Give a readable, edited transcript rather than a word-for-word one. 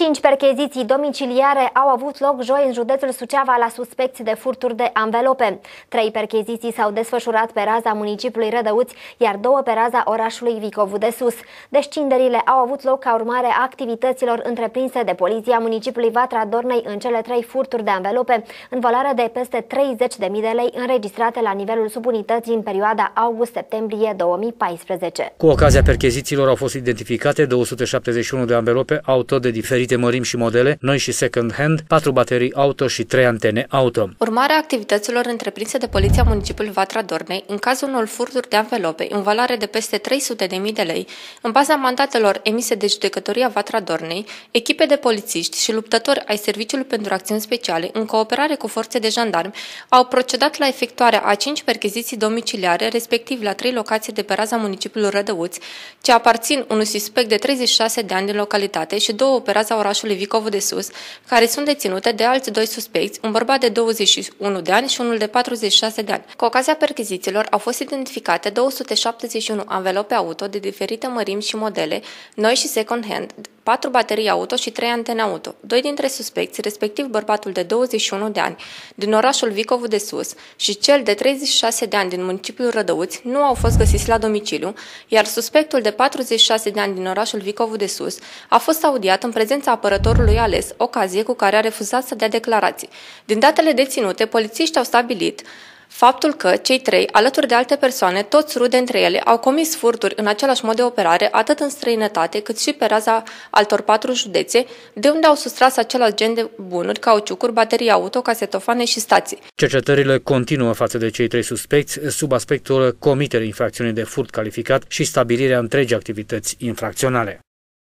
5 percheziții domiciliare au avut loc joi în județul Suceava la suspecți de furturi de anvelope. 3 percheziții s-au desfășurat pe raza municipiului Rădăuți, iar 2 pe raza orașului Vicovu de Sus. Descinderile au avut loc ca urmare a activităților întreprinse de poliția municipiului Vatra Dornei în cele 3 furturi de anvelope, în valoare de peste 30.000 de lei, înregistrate la nivelul subunității în perioada august-septembrie 2014. Cu ocazia perchezițiilor au fost identificate 271 de anvelope auto de diferite mărimi și modele, noi și second hand, 4 baterii auto și 3 antene auto. Urmarea activităților întreprinse de poliția municipiului Vatra Dornei, în cazul unor furturi de anvelope în valoare de peste 300.000 de lei, în baza mandatelor emise de Judecătoria Vatra Dornei, echipe de polițiști și luptători ai Serviciului pentru Acțiuni Speciale, în cooperare cu forțe de jandarmi, au procedat la efectuarea a 5 percheziții domiciliare, respectiv la 3 locații de pe raza municipiului Rădăuți, ce aparțin unui suspect de 36 de ani din localitate și 2 pe raza orașului Vicovu de Sus, care sunt deținute de alți 2 suspecți, un bărbat de 21 de ani și unul de 46 de ani. Cu ocazia perchezițiilor au fost identificate 271 anvelope auto de diferite mărimi și modele, noi și second hand, 4 baterii auto și 3 antene auto. 2 dintre suspecți, respectiv bărbatul de 21 de ani din orașul Vicovu de Sus și cel de 36 de ani din municipiul Rădăuți, nu au fost găsiți la domiciliu, iar suspectul de 46 de ani din orașul Vicovu de Sus a fost audiat în prezența apărătorului ales, ocazie cu care a refuzat să dea declarații. Din datele deținute, polițiștii au stabilit faptul că cei 3, alături de alte persoane, toți rude între ele, au comis furturi în același mod de operare, atât în străinătate, cât și pe raza altor 4 județe, de unde au sustras același gen de bunuri, cauciucuri, baterii auto, casetofane și stații. Cercetările continuă față de cei 3 suspecți sub aspectul comiterii infracțiunii de furt calificat și stabilirea întregii activități infracționale.